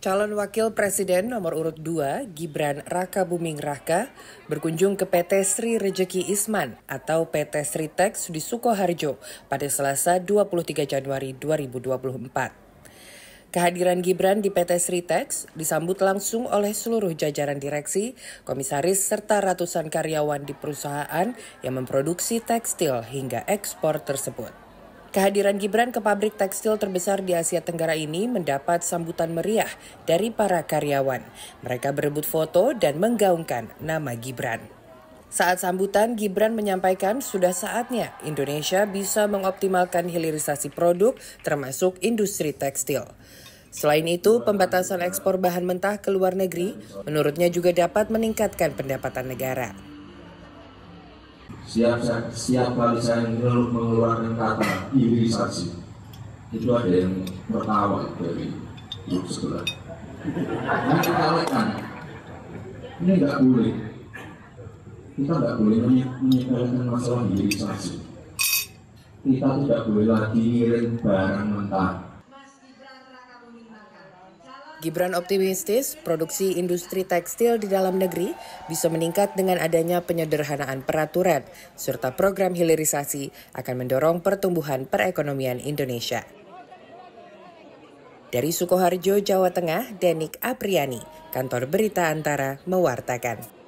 Calon Wakil Presiden nomor urut 2, Gibran Rakabuming Raka, berkunjung ke PT Sri Rejeki Isman atau PT Sritex di Sukoharjo pada Selasa 23 Januari 2024. Kehadiran Gibran di PT Sritex disambut langsung oleh seluruh jajaran direksi, komisaris, serta ratusan karyawan di perusahaan yang memproduksi tekstil hingga ekspor tersebut. Kehadiran Gibran ke pabrik tekstil terbesar di Asia Tenggara ini mendapat sambutan meriah dari para karyawan. Mereka berebut foto dan menggaungkan nama Gibran. Saat sambutan, Gibran menyampaikan sudah saatnya Indonesia bisa mengoptimalkan hilirisasi produk termasuk industri tekstil. Selain itu, pembatasan ekspor bahan mentah ke luar negeri menurutnya juga dapat meningkatkan pendapatan negara. Setiap kali saya mengeluarkan kata hilirisasi, itu ada yang tertawa dari grup sebelah. Ini kita lakukan, ini nggak boleh. Kita nggak boleh menyepelekan masalah hilirisasi. Kita tidak boleh lagi ngirim barang mentah. Gibran optimistis produksi industri tekstil di dalam negeri bisa meningkat dengan adanya penyederhanaan peraturan, serta program hilirisasi akan mendorong pertumbuhan perekonomian Indonesia. Dari Sukoharjo, Jawa Tengah, Denik Apriani, Kantor Berita Antara mewartakan.